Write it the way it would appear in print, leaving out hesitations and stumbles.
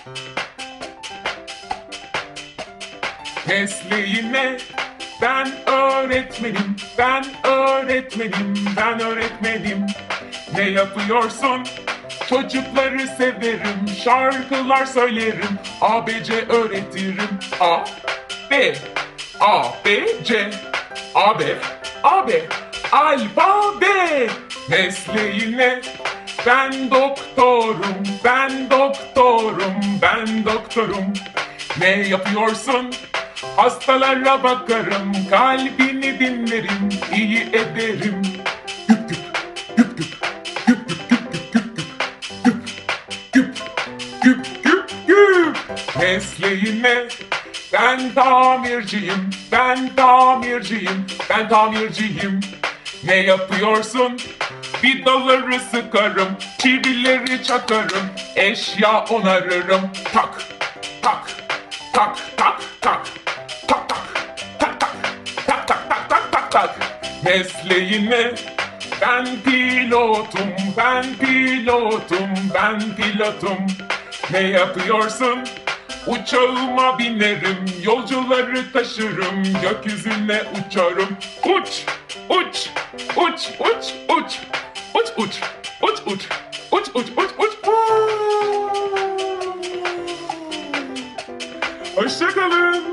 Mesleğin ne? Ben öğretmenim, ben öğretmenim, ben öğretmenim. Ne yapıyorsun? Çocukları severim, şarkılar söylerim, ABC öğretirim. A, B, A, B, C, A, B, A, B, alfabe. Mesleğin ne? Ben doktorum, ben doktorum, ben doktorum. Ne yapıyorsun? Hastalara bakarım, kalbini dinlerim, iyi ederim. Güp güp, güp güp, güp güp güp güp güp güp, güp güp güp güp. Mesleğin ne? Ben tamirciyim, ben tamirciyim, ben tamirciyim. Ne yapıyorsun? Vidaları sıkarım, çivileri çakarım, eşya onarırım. Tak, tak, tak, tak, tak. Tak tak tak tak tak tak tak tak tak tak. Mesleğin ne? Ben pilotum, ben pilotum, ben pilotum. Ne yapıyorsun? Uçağıma binerim, yolcuları taşırım, gökyüzüne uçarım. Uç, uç, uç, uç, uç, uç, uç, uç, uç, uç, uç, uç, uç. Hoşça kalın.